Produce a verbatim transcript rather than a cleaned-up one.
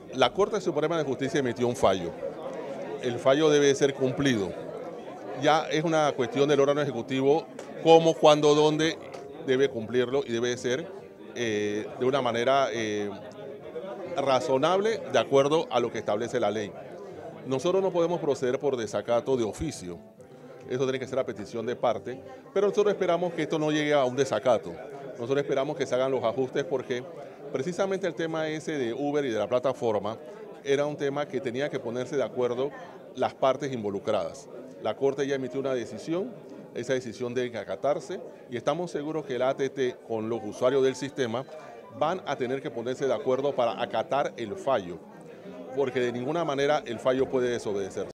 La Corte Suprema de Justicia emitió un fallo. El fallo debe ser cumplido. Ya es una cuestión del órgano ejecutivo cómo, cuándo, dónde debe cumplirlo y debe ser eh, de una manera eh, razonable de acuerdo a lo que establece la ley. Nosotros no podemos proceder por desacato de oficio. Eso tiene que ser a petición de parte, pero nosotros esperamos que esto no llegue a un desacato. Nosotros esperamos que se hagan los ajustes porque precisamente el tema ese de Uber y de la plataforma era un tema que tenía que ponerse de acuerdo las partes involucradas. La Corte ya emitió una decisión, esa decisión debe acatarse y estamos seguros que el A T T con los usuarios del sistema van a tener que ponerse de acuerdo para acatar el fallo, porque de ninguna manera el fallo puede desobedecerse.